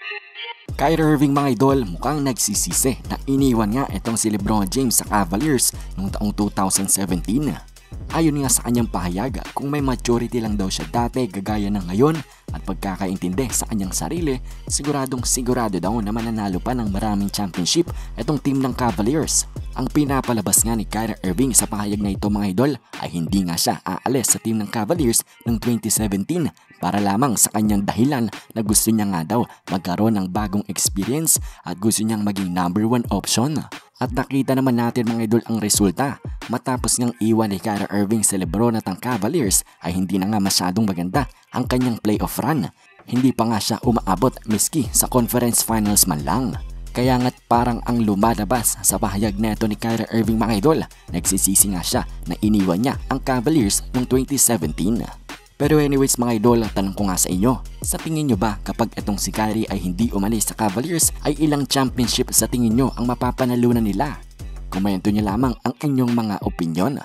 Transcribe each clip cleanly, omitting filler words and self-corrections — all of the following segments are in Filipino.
Kyrie Irving mga idol mukhang nagsisisi na iniwan nga itong si LeBron James sa Cavaliers noong taong 2017. Ayon nga sa kanyang pahayag, kung may maturity lang daw siya dati gagaya ng ngayon at pagkakaintindi sa kanyang sarili, sigurado daw na mananalo pa ng maraming championship itong team ng Cavaliers. Ang pinapalabas nga ni Kyrie Irving sa pahayag na ito mga idol ay hindi nga siya aalis sa team ng Cavaliers noong 2017 para lamang sa kanyang dahilan na gusto niya nga daw magkaroon ng bagong experience at gusto niyang maging #1 option. At nakita naman natin mga idol ang resulta. Matapos ngang iwan ni Kyrie Irving sa LeBron at ang Cavaliers ay hindi na nga masyadong maganda ang kanyang playoff run. Hindi pa nga siya umaabot miski sa conference finals man lang. Kaya nga't parang ang lumalabas sa pahayag neto ni Kyrie Irving mga idol, nagsisisi nga siya na iniwan niya ang Cavaliers noong 2017. Pero anyways mga idol, tanong ko nga sa inyo, sa tingin nyo ba kapag itong si Kyrie ay hindi umalis sa Cavaliers ay ilang championship sa tingin nyo ang mapapanalunan nila? Komento nyo lamang ang inyong mga opinyon.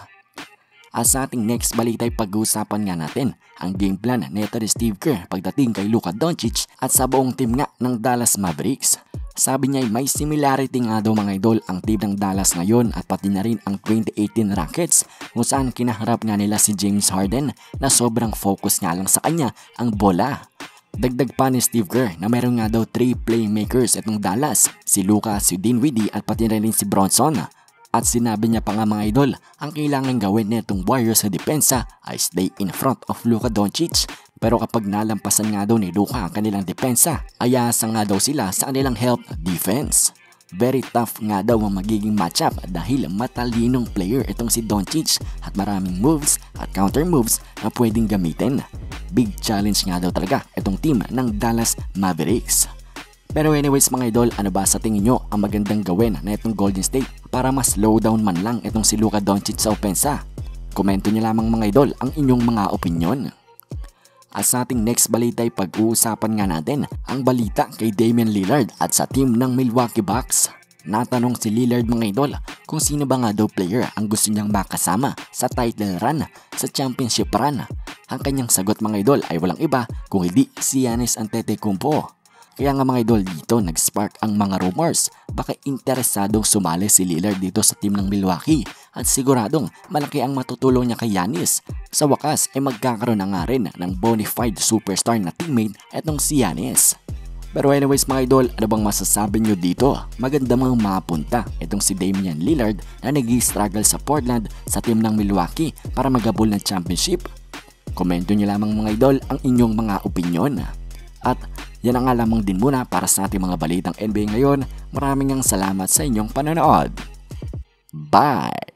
At sa ating next balita ay pag-uusapan nga natin ang game plan neto ni Steve Kerr pagdating kay Luka Doncic at sa buong team nga ng Dallas Mavericks. Sabi niya ay may similarity nga daw mga idol ang team ng Dallas ngayon at pati na rin ang 2018 Rockets kung saan kinaharap nga nila si James Harden na sobrang focus nga lang sa kanya ang bola. Dagdag pa ni Steve Kerr na meron nga daw 3 playmakers itong Dallas, si Luka, si Dinwiddie at pati na rin si Bronson. At sinabi niya pa nga mga idol, ang kailangan gawin netong Warriors sa depensa ay stay in front of Luka Doncic. Pero kapag nalampasan nga daw ni Luka ang kanilang depensa, ay aasa nga daw sila sa kanilang help defense. Very tough nga daw ang magiging matchup dahil matalinong player itong si Doncic at maraming moves at counter moves na pwedeng gamitin. Big challenge nga daw talaga itong team ng Dallas Mavericks. Pero anyways mga idol, ano ba sa tingin nyo ang magandang gawin na itong Golden State para mas slow down man lang itong si Luka Doncic sa opensa? Komento nyo lamang mga idol ang inyong mga opinyon. At sa ating next balita ay pag-uusapan nga natin ang balita kay Damian Lillard at sa team ng Milwaukee Bucks. Natanong si Lillard mga idol kung sino ba nga daw player ang gusto niyang makasama sa title run, sa championship run. Ang kanyang sagot mga idol ay walang iba kung hindi si Giannis Antetokounmpo. Kaya nga mga idol dito nag-spark ang mga rumors, baka interesadong sumali si Lillard dito sa team ng Milwaukee at siguradong malaki ang matutulong niya kay Giannis. Sa wakas ay magkakaroon na nga rin ng bona fide superstar na teammate etong si Giannis. Pero anyways mga idol, ano bang masasabi nyo dito? Maganda mga mapunta itong si Damian Lillard na nag-struggle sa Portland sa team ng Milwaukee para magabol ng championship. Komento nyo lamang mga idol ang inyong mga opinyon. At yan ang nga lamang din muna para sa ating mga balitang NBA ngayon. Maraming salamat sa inyong panonood. Bye!